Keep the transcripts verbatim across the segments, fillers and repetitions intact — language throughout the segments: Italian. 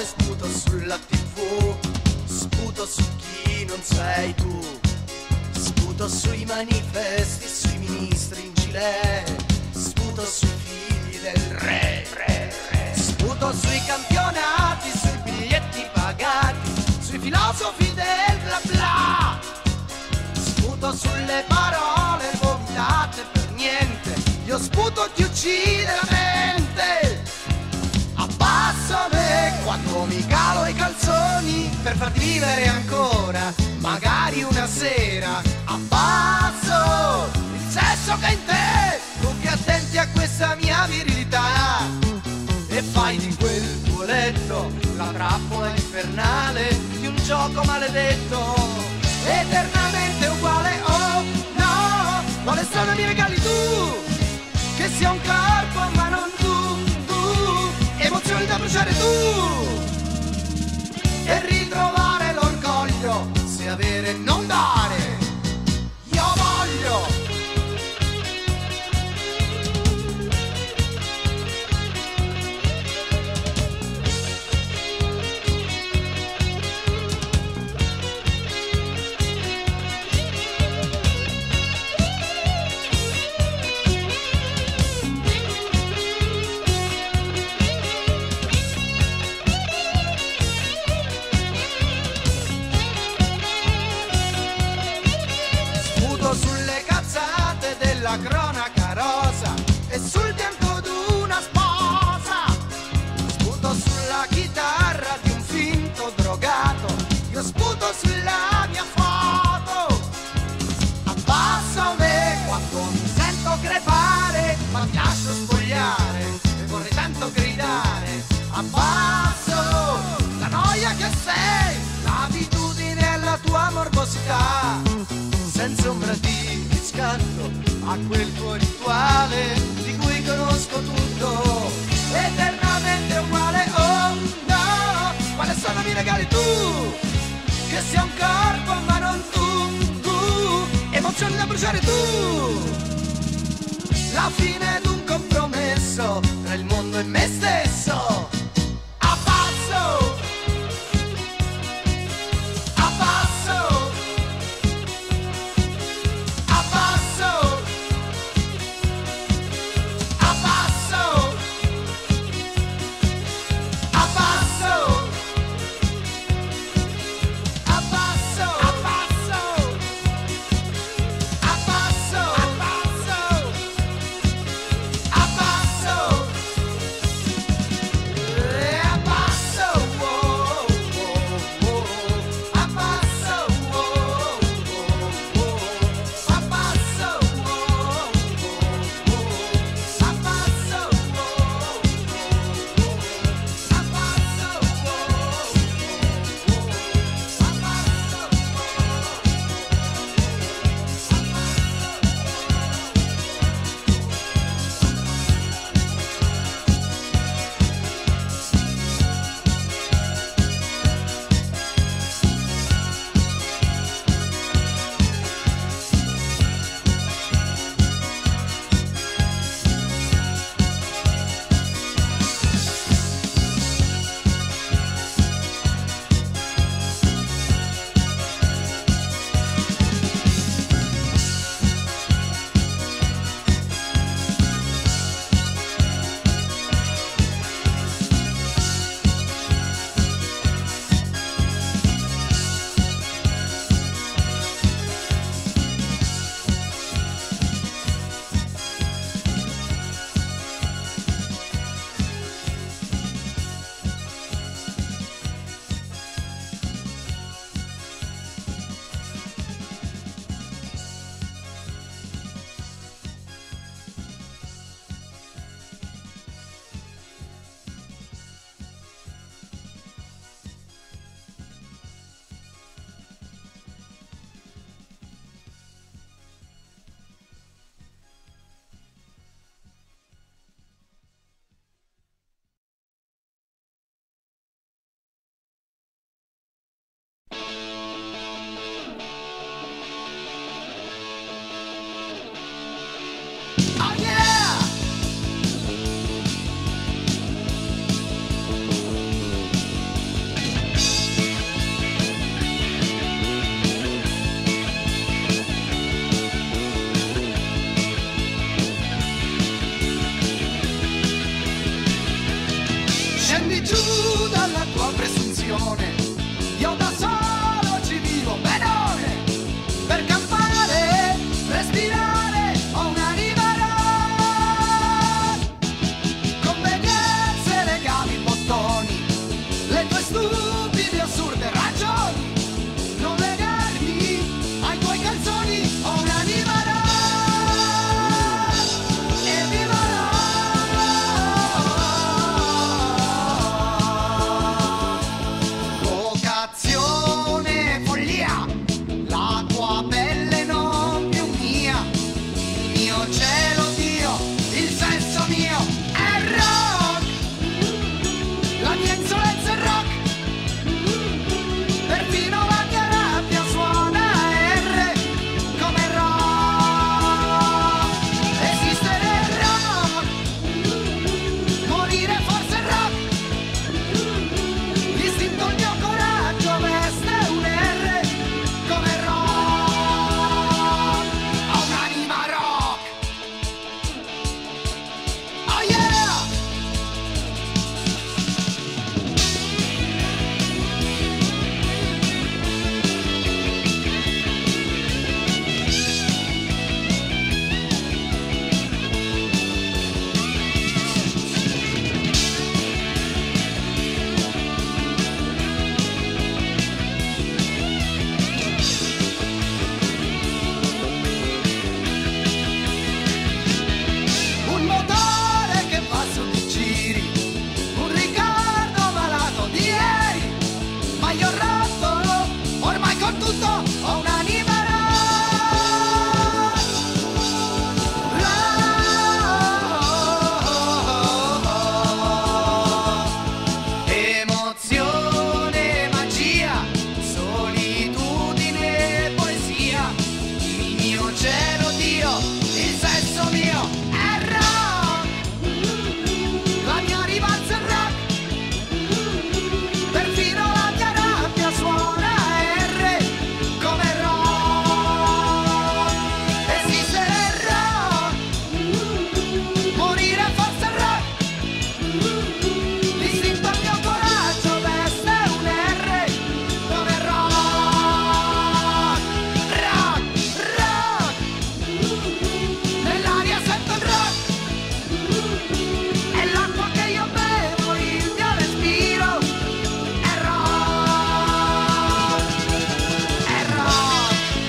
sputo sulla tivù, sputo su chi non sei tu, sputo sui manifesti, sui ministri in gilet, sputo sui figli del re, re, re. Sputo sui campionati, sui biglietti pagati, sui filosofi del bla bla. Sputo sulle parole vomitate per niente, io sputo ti uccide la mente. Abbassame quando mi calo i calzoni per farti vivere ancora, magari una sera. Abbasso il sesso che è in te, tu che attenti a questa mia virilità, e fai di quel tuo letto la trappola infernale di un gioco maledetto, eternamente uguale. Oh no, quale strada mi regali tu, che sia un corpo ma non tu, tu, emozioni da bruciare tu, e ritrovare l'orgoglio se avere e non dare. Io voglio sulle cazzate della cronaca rosa e sul bianco d'una sposa, sputo sulla chitarra di un finto drogato, io sputo sulla mia foto. Abbasso me quando mi sento crepare, ma mi lascio spogliare e vorrei tanto gridare. Abbasso la noia che sei, l'abitudine e la tua morbosità, senza ombra di riscatto a quel tuo rituale di cui conosco tutto, eternamente uguale. Oh no, quale sono mi regali tu, che sia un corpo ma non tu, tu, emozioni da bruciare tu, la fine d'un compromesso tra il mondo e me stesso. Abbasso, abbasso, abbasso, abbasso, abbasso, abbasso, abbasso, abbasso, abbasso, abbasso. giù dalla tua presunzione. Io da solo ci vivo benone, per campare, respirare, ho un'anima rock. Convenienze, legami, bottoni, le tue stupide, assurde ragioni, non legarmi ai tuoi calzoni, ho un'anima rock. E vivrò. Vocazione, follia, la tua pelle non più mia, il mio cielo Dio, il senso mio è rock, la mia insolenza è rock, perfino la mia rabbia suona R come rock. Esistere è rock, morire forse è rock, l'istinto, il mio coraggio veste un R come rock. Ho un'anima rock. Oh yeah! Un motore che fa su di giri, un ricordo malato di ieri, ma io rotto ormai con tutto, ho un'anima rock. Rock. Emozione, magia, solitudine, poesia, il mio cielo Dio, il senso mio è rock, la mia rivalsa è rock, perfino la mia rabbia suona R come rock. Esistere è rock, morire forse è rock, l'istinto, il mio coraggio veste un R come rock. Rock, rock, nell'aria sento il rock, è l'acqua che io bevo, il mio respiro è rock, è rock.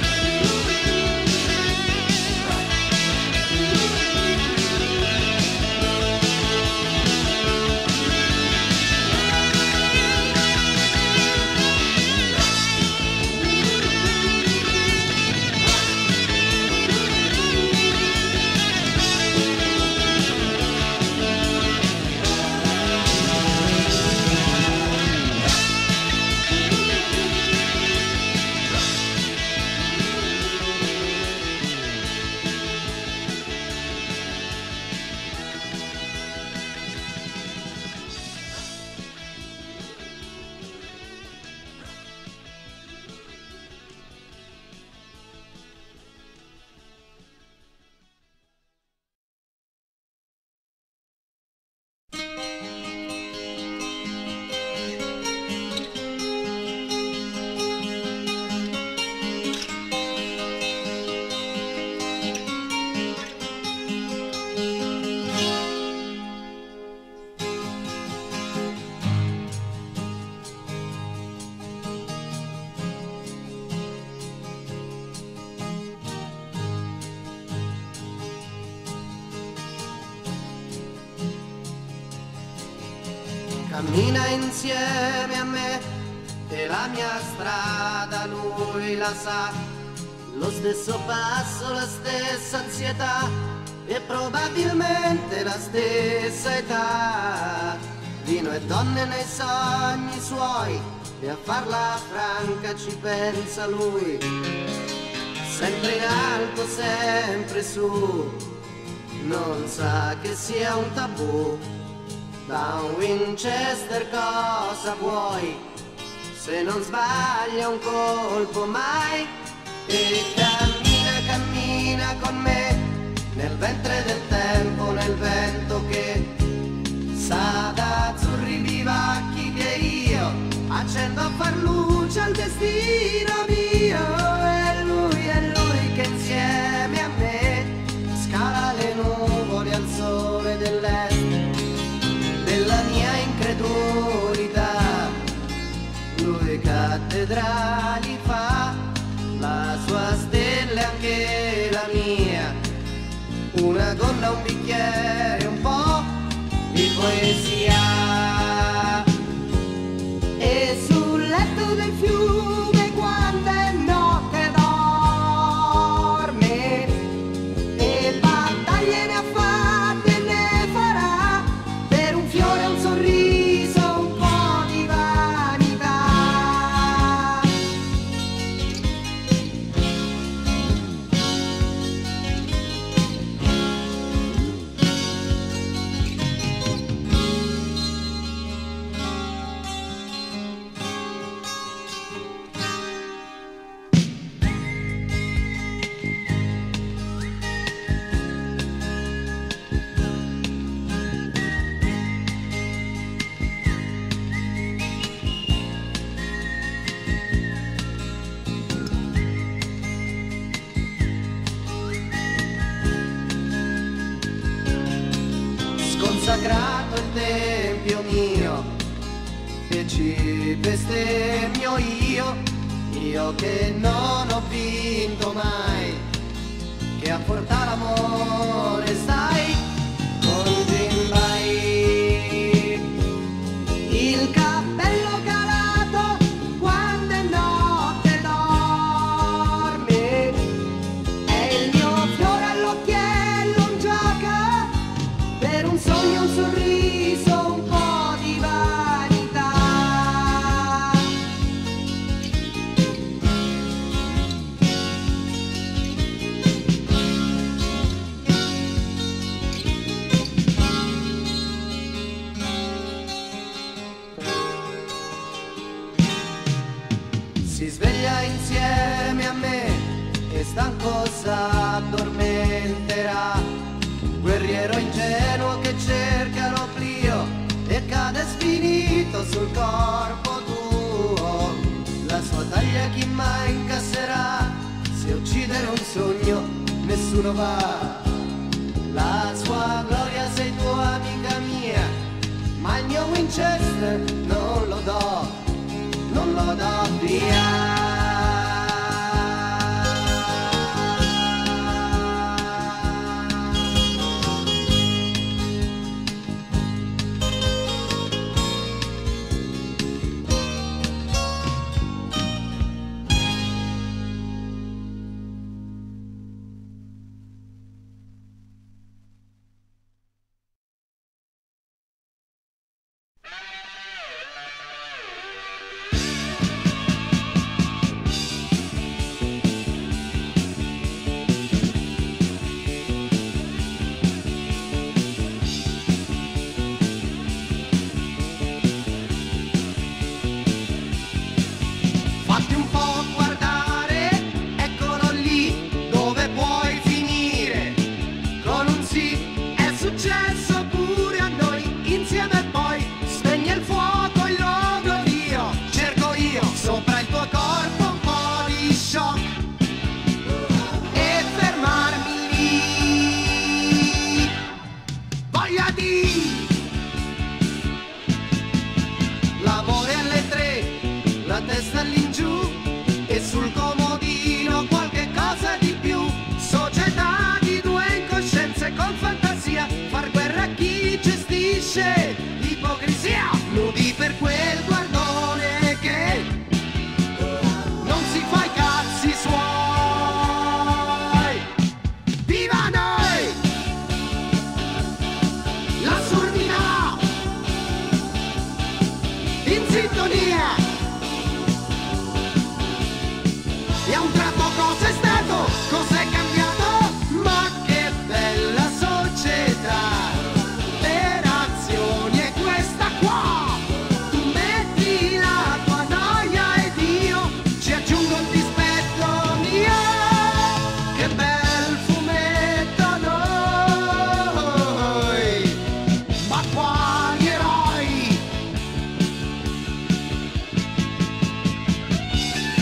Cammina insieme a me e la mia strada lui la sa, lo stesso passo, la stessa ansietà e probabilmente la stessa età. Vino e donne nei sogni suoi e a farla franca ci pensa lui, sempre in alto, sempre su, non sa che sia un tabù. Da un Winchester cosa vuoi, se non sbaglia un colpo mai? E cammina, cammina con me, nel ventre del tempo, nel vento che sa d'azzurri viva destino mio, è lui, è lui che insieme a me scala le nuvole al sole dell'est, della mia incredulità. Lui cattedrali fa, la sua stella è anche la mia, una gonna, un bicchiere, un po' di poesia. E sul letto del fiume quando è notte dorme, e battaglie ne ha fatte e ne farà, per un fiore, un sorriso, un po' di vanità. Consacrato il tempio mio e ci bestemmio io, io che non ho vinto mai, che a portare l'amore stai con Jimbai. Il cappello calato quando è notte dorme, è il mio fiore all'occhiello, un gioco per un sogno, un sorriso, un po' di vanità. Si sveglia insieme a me e stanco s'addormenterà, guerriero ingenuo che cerca l'oblio e cade sfinito sul corpo tuo. La sua taglia chi mai incasserà, se uccidere un sogno nessuno va. La sua gloria sei tu amica mia, ma il mio Winchester non lo do, non lo do via. L'amore alle tre, la testa all'ingiù e sul comodino qualche cosa di più. Società di due incoscienze con fantasia, far guerra a chi gestisce ipocrisia. Nudi per quel guardone che non si fa i cazzi suoi. Viva noi! La sordina in sintonia. E a un tratto cos'è stato? Cos'è cambiato? Ma che bella società! Per azioni è questa qua! Tu metti la tua noia ed io ci aggiungo il dispetto mio. Che bel fumetto noi! Ma quali eroi!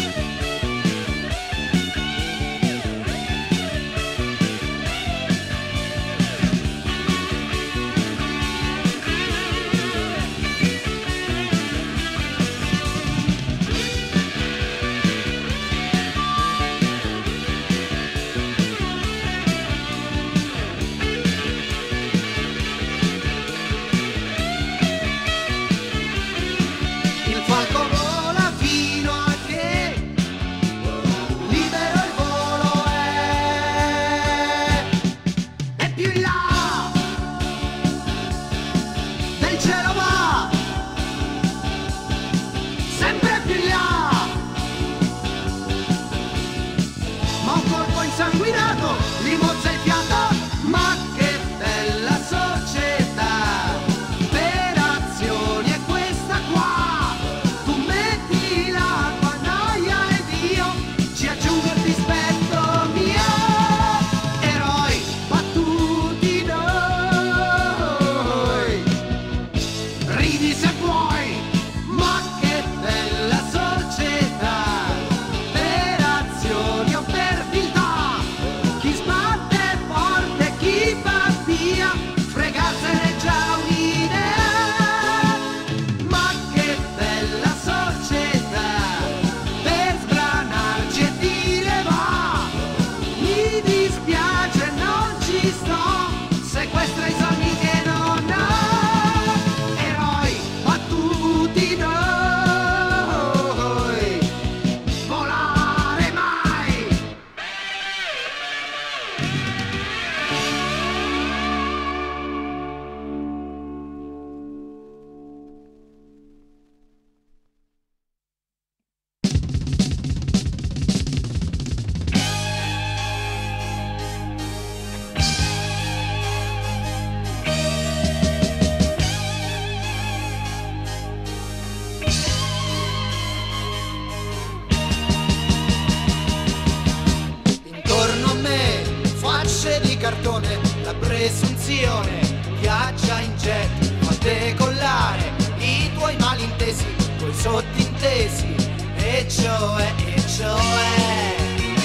presunzione, viaggia in jet, fa decollare i tuoi malintesi, coi sottintesi, e cioè, e cioè,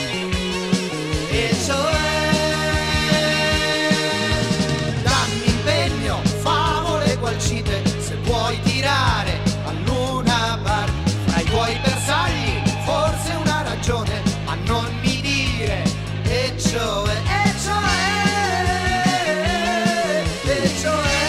e cioè, dammi impegno, favole gualcite, se vuoi tirare a Luna Park, fra i tuoi bersagli, forse una ragione, ma non mi dire, e cioè, e cioè, e cioè,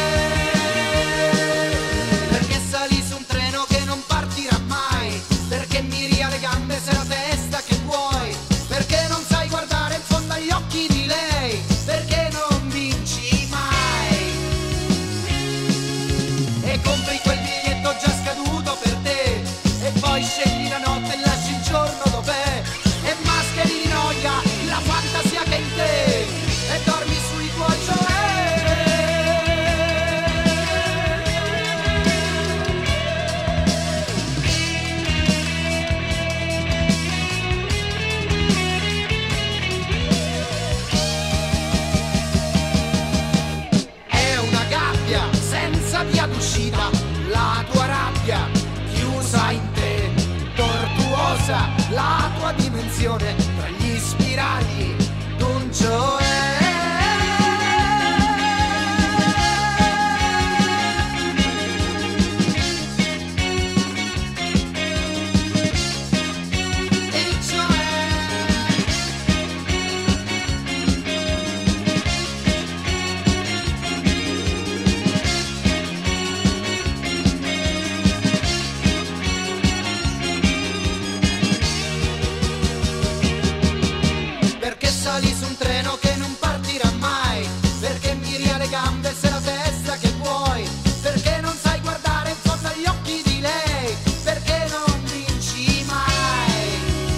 perché sali su un treno che non partirà mai, perché miri alle gambe se la testa che vuoi, perché non sai guardare in fondo agli occhi di lei, perché non vinci mai, e compri quel biglietto già scaduto per te, e poi scegli la notte e lasci il giorno dov'è, e mascheri di noia la fantasia che è in te, e dormi sui tuoi giochi. È una gabbia senza via d'uscita, la tua rabbia chiusa in te, tortuosa la tua dimensione tra gli spiragli d'un cioè. E cioè, perché sali su un treno che non partirà mai, perché miri alle gambe se la testa che vuoi, perché non sai guardare in fondo agli occhi di lei, perché non vinci mai,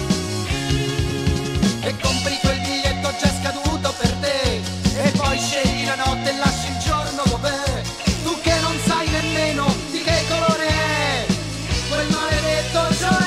e compri quel biglietto già scaduto per te, e poi scegli la notte e lasci il giorno dov'è, tu che non sai nemmeno di che colore è quel maledetto cioè.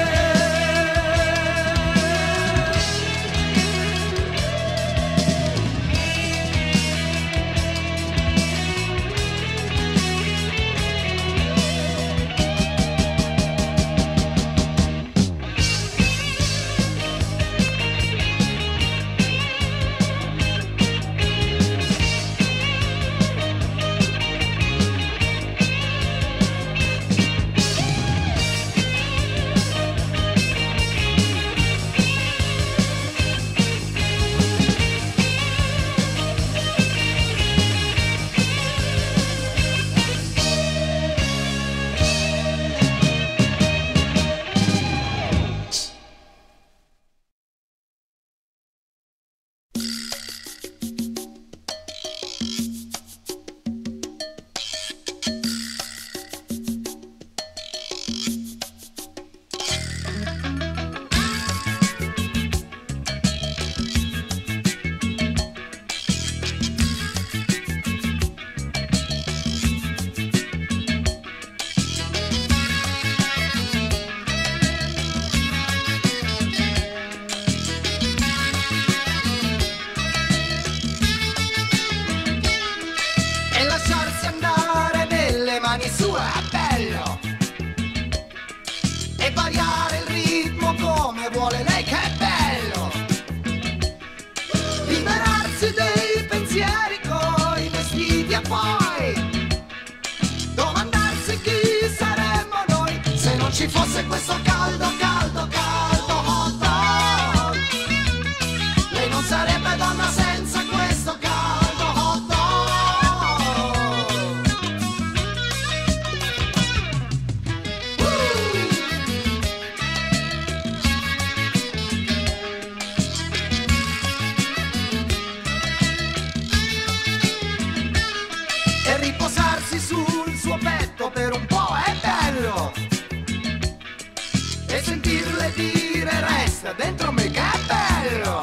E lasciarsi andare nelle mani sue è bello, e variare il ritmo come vuole lei che è bello, liberarsi dei pensieri coi vestiti e poi domandarsi chi saremmo noi se non ci fosse questo caldo, caldo, caldo hot dog. Lei non sarebbe donna senza questo caldo hot dog. E riposarsi sul suo petto per un po' è bello, e sentirle dire resta dentro me che è bello,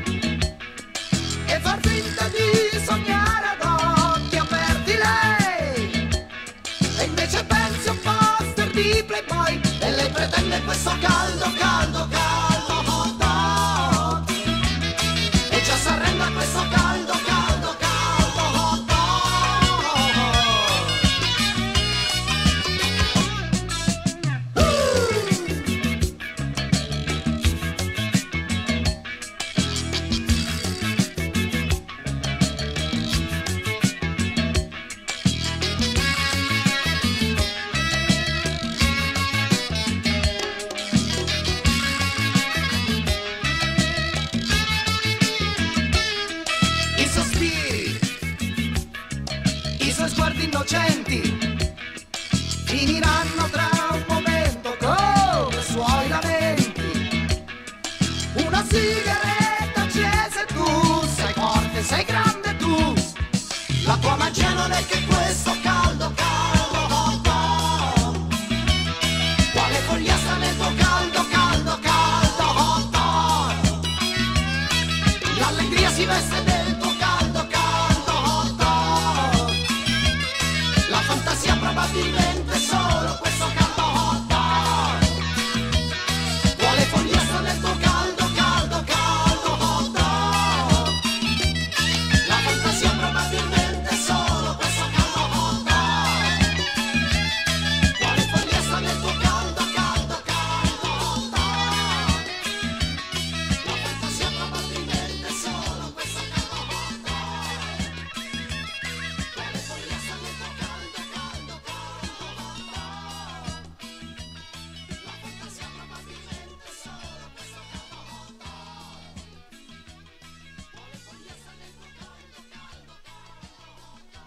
e far finta di sognare ad occhi aperti lei, e invece pensi a un poster di Playboy e lei pretende questo caldo, caldo, caldo hot dog, e già s'arrende a questo caldo, caldo, caldo. finiranno tra un momento come suoi lamenti. Una sigaretta accesa e tu sei forte, sei grande tu. La tua magia non è che questo caldo, caldo hot dog. Quale foglia sta nel tuo caldo, caldo, caldo hot dog. L'allegria si veste del tuo caldo, caldo hot dog. La fantasia probabilmente solo questo caldo hot dog. Quale foglia sta nel tuo caldo, caldo, caldo hot dog. La fantasia probabilmente solo questo caldo hot dog. Quale foglia sta nel tuo caldo, caldo, caldo hot dog. La fantasia probabilmente solo questo caldo hot dog. Quale foglia sta nel tuo caldo, caldo, caldo hot dog. La fantasia probabilmente solo questo caldo hot dog. Quale foglia sta nel tuo caldo, caldo, caldo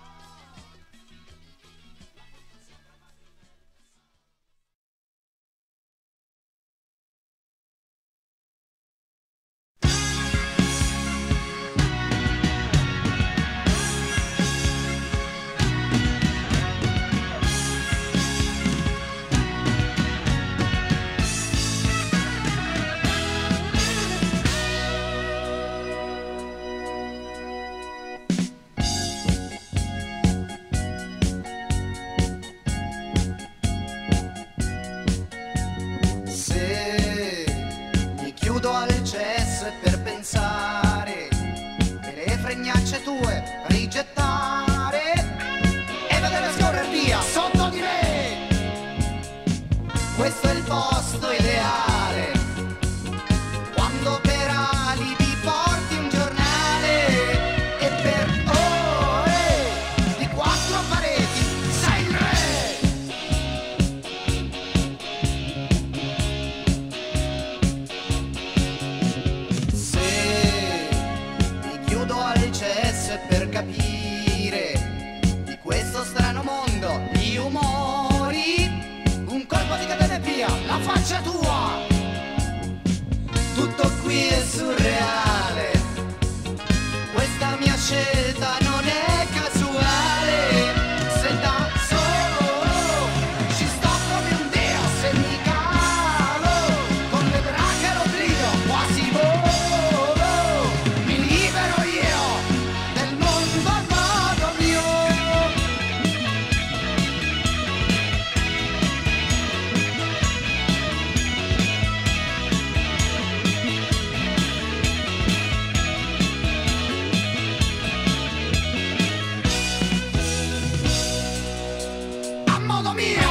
Se mi chiudo al cesso è per pensare e le fregnacce tue rigettare e vedere scorrer via sotto di me. Questo è il posto ideale quando per alibi porti un giornale e per ore di quattro pareti sei il re. Se mi chiudo al cesso è per capire di questo strano mondo di umori, un colpo di catena e via la faccia tua. Tutto qui è surreale, questa mia scelta non è casuale. Se da solo ci sto come un dio, se mi calo con le braccia l'obbligo quasi volo, mi libero io del mondo a modo mio. A modo mio.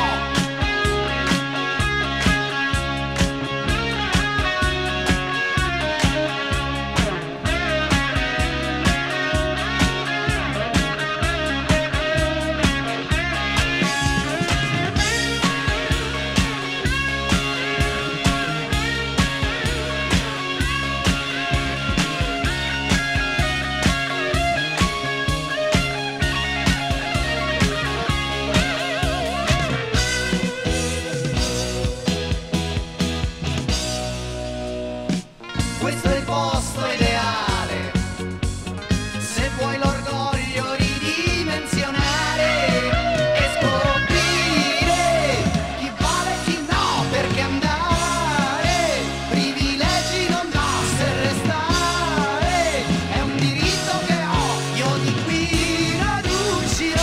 Questo è il posto ideale se vuoi l'orgoglio ridimensionare e scoprire chi vale e chi no, perché andare privilegi non basta e restare è un diritto che ho, io di qui non uscirò.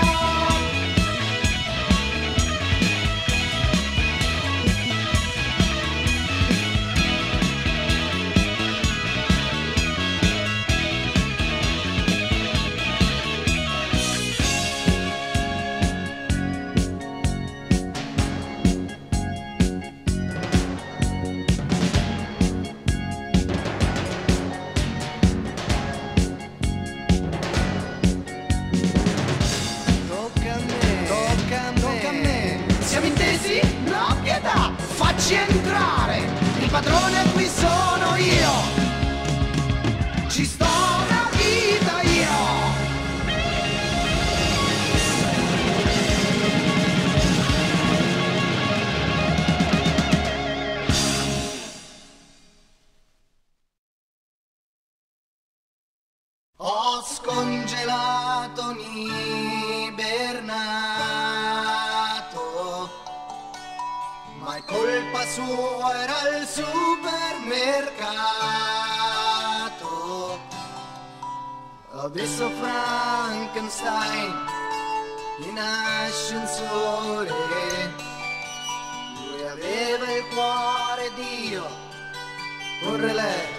Tocca a me, tocca a me, tocca a me. Siamo intesi? No pietà, facci entrare. Il padrone qui sono io. Ci sto una vita io. Ho scongelato un ibernato, ma è colpa sua, era il supermercato. Ho visto Frankenstein in ascensore, lui aveva il cuore Dio, un relè.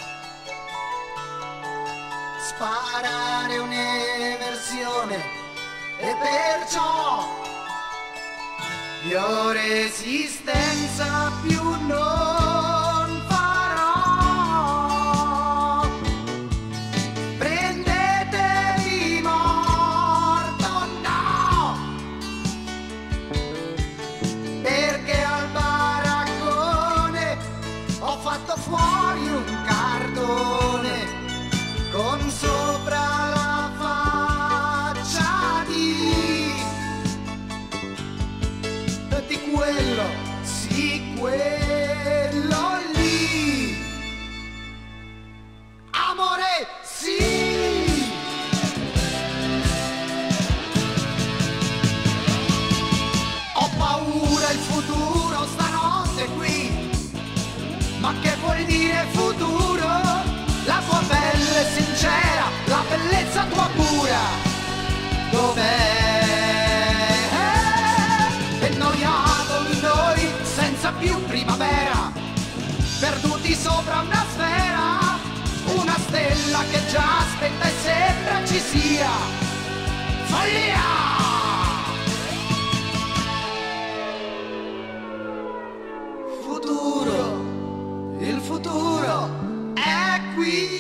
Sparare un'eversione e perciò io resistenza più non farò. Prendetevi morto, no, perché al baraccone ho fatto fuori un cardone con sopra la faccia di, di quello, sì, quello lì. Amore, sì. Ho paura, il futuro stanotte qui. Ma che vuol dire futuro? La tua pelle sincera, la bellezza tua pura, dov'è? E noiato noi, senza più primavera, perduti sopra una sfera, una stella che già aspetta e sembra ci sia follia. Futuro, il futuro è qui.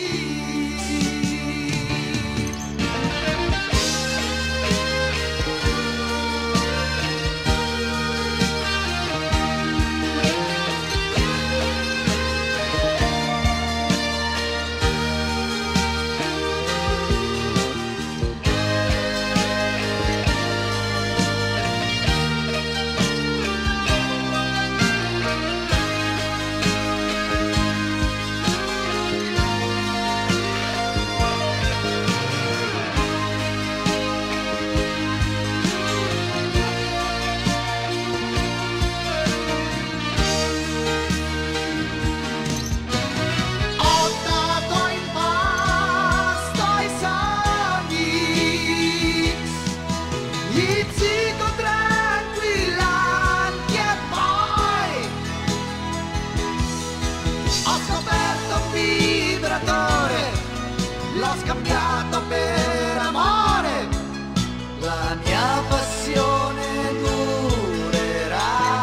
L'ho scambiato per amore, la mia passione durerà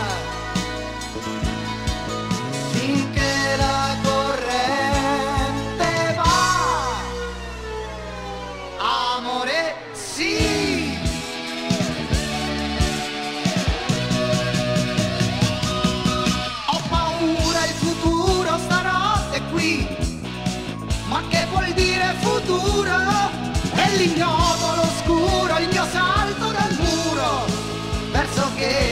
finché la corrente va. Amore, sì. Ho paura, il futuro stanotte qui. Ma che vuol dire futuro? È l'ignoto, l'oscuro, il mio salto dal muro verso che